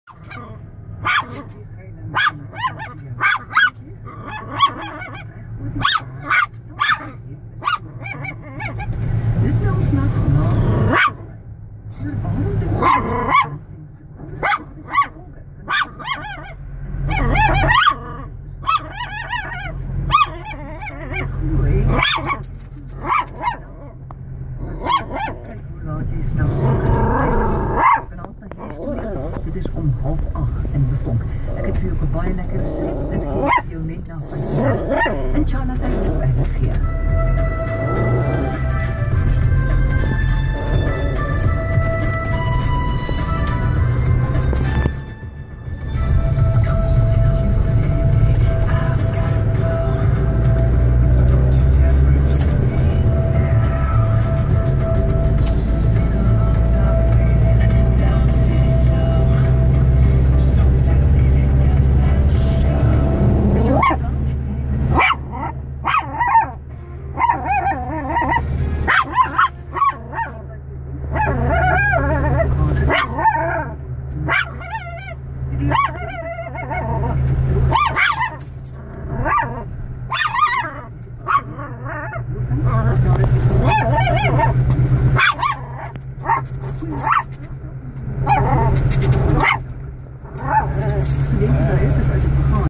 Dis nou ons nachts na. Dit is om 7:30 in Bevonk. Ek het vir jou 'n baie lekker resep. Dit gee jou net na 5. En Charlotte het ook alles hier.